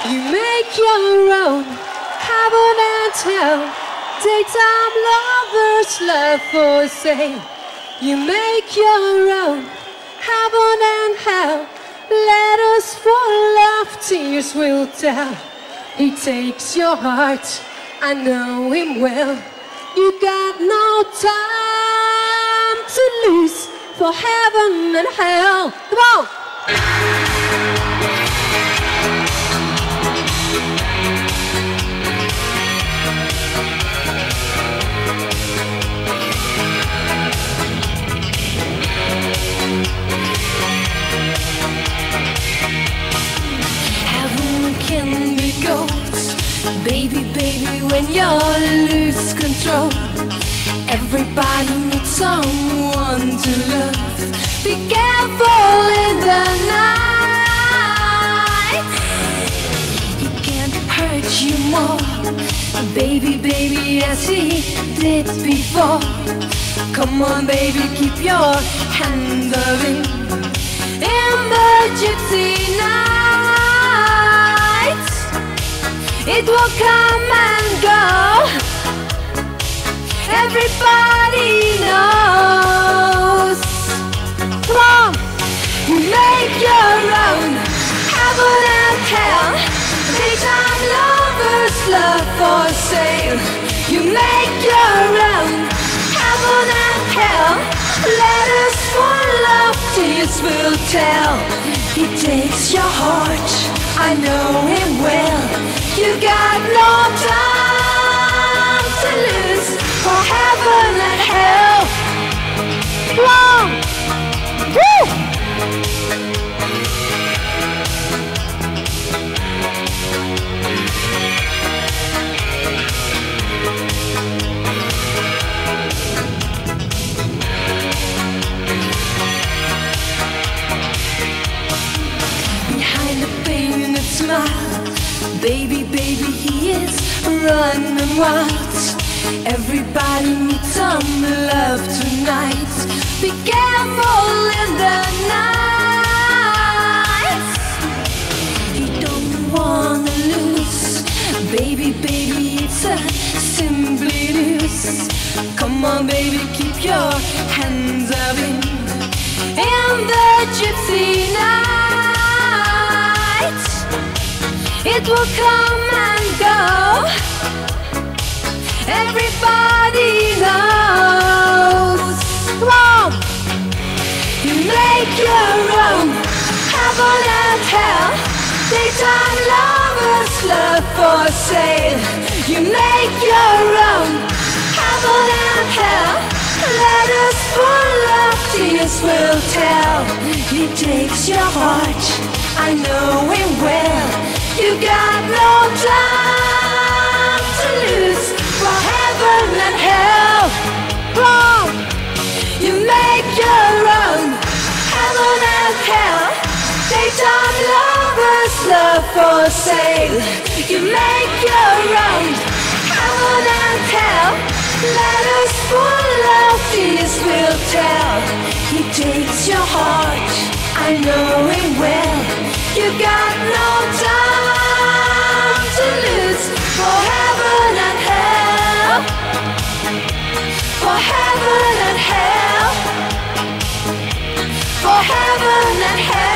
You make your own heaven and hell. Daytime lovers love for sale. You make your own heaven and hell. Let us for love, tears will tell. He takes your heart, I know him well. You got no time to lose for heaven and hell. Come on! Heaven can be gold, baby, baby, when you lose control. Everybody needs someone to love. Be careful in the night. He can't hurt you more, baby, baby, as he did before. Come on, baby, keep your hand up in the gypsy night. It will come and go. Everybody knows. Come on, you make your own heaven and hell. Daytime lovers love for sale. You make your own heaven and hell. Letters for love, tears will tell. He takes your heart, I know him well. You got no time to lose for heaven and hell. Come on! Woo! Behind the painted smile, baby, baby, he is running wild. Everybody needs some love tonight. Be careful in the night. You don't wanna lose, baby, baby, it's a simply loose. Come on, baby, keep your hands up in the gypsy night. It will come and go. Everybody knows. Come on! You make your own heaven and hell. Daytime lovers love for sale. You make your own heaven and hell. Letters for love, tears will tell. He takes your heart, I know him well. You got no time to lose for heaven and hell. Wrong! You make your own heaven and hell. Daytime lovers love for sale. You make your own heaven and hell. Letters for love, tears will tell. He takes your heart, I know him well. You got no time to lose for heaven and hell. For heaven and hell. For heaven and hell.